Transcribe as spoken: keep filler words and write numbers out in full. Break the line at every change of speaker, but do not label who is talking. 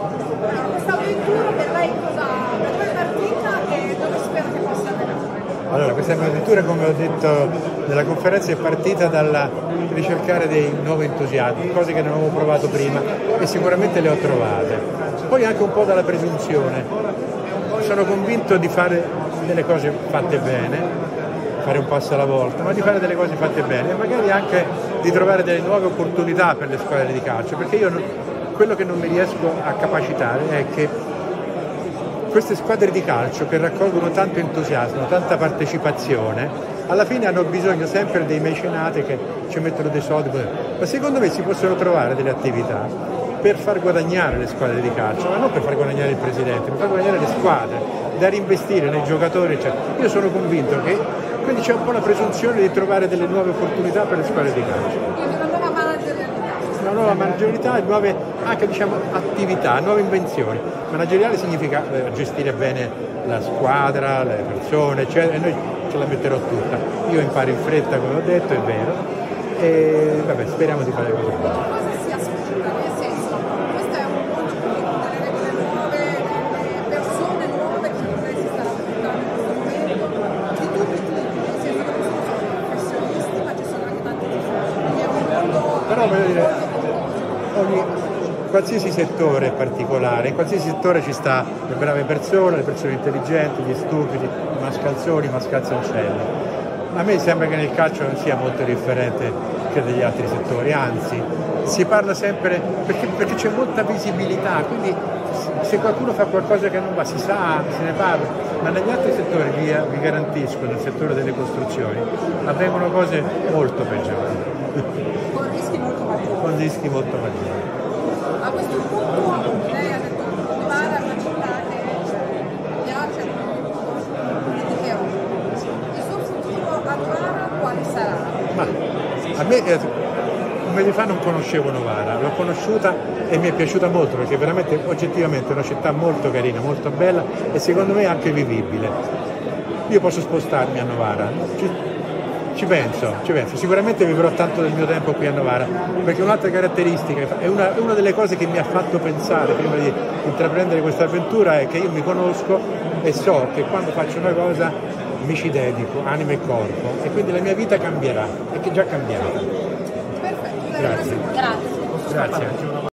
Allora, questa avventura per lei cosa, per lei è partita e dove spera che possa andare?
Allora, questa avventura, come ho detto nella conferenza, è partita dalla ricercare dei nuovi entusiasmi, cose che non avevo provato prima e sicuramente le ho trovate. Poi anche un po' dalla presunzione. Sono convinto di fare delle cose fatte bene, fare un passo alla volta, ma di fare delle cose fatte bene e magari anche di trovare delle nuove opportunità per le squadre di calcio, perché io non, quello che non mi riesco a capacitare è che queste squadre di calcio che raccolgono tanto entusiasmo, tanta partecipazione, alla fine hanno bisogno sempre dei mecenati che ci mettono dei soldi, ma secondo me si possono trovare delle attività per far guadagnare le squadre di calcio, ma non per far guadagnare il presidente, per far guadagnare le squadre, da reinvestire nei giocatori, eccetera. Io sono convinto che quindi c'è un po' la presunzione di trovare delle nuove opportunità per le squadre di calcio.
Quindi una nuova managerialità.
Una nuova managerialità e nuove anche diciamo attività, nuove invenzioni. Manageriale significa eh, gestire bene la squadra, le persone, eccetera, e noi ce la metterò tutta. Io imparo in fretta, come ho detto, è vero, e vabbè, speriamo di fare cose buone.
Cosa si aspetta? Nel senso, questo è un mondo delle regole nuove, delle persone nuove che lei si sta raccontando in questo momento, di tutti i tipi, nel senso che non sono professionisti, ma ci sono anche tanti tifosi. Quindi è un mondo.
Però voglio dire, ogni, qualsiasi settore è particolare, in qualsiasi settore ci sta le brave persone, le persone intelligenti, gli stupidi, i mascalzoni, i mascalzoncelli. A me sembra che nel calcio non sia molto differente che negli altri settori, anzi si parla sempre perché, perché c'è molta visibilità, quindi se qualcuno fa qualcosa che non va si sa, se ne parla, ma negli altri settori vi, vi garantisco, nel settore delle costruzioni, avvengono cose molto peggiori.
Con rischi molto maggiori.
Con rischi molto maggiori.
A questo punto lei ha detto Novara è una città che piace a noi di che il suo futuro a Novara quale sarà?
Ma a me eh, un mese fa non conoscevo Novara, l'ho conosciuta e mi è piaciuta molto perché veramente oggettivamente è una città molto carina, molto bella e secondo me anche vivibile. Io posso spostarmi a Novara. Ci, Ci penso, ci penso, sicuramente vivrò tanto del mio tempo qui a Novara, perché un'altra caratteristica, è una, una delle cose che mi ha fatto pensare prima di intraprendere questa avventura è che io mi conosco e so che quando faccio una cosa mi ci dedico, anima e corpo, e quindi la mia vita cambierà, è che è già cambiata.
Perfetto,
Grazie.
grazie.
Grazie.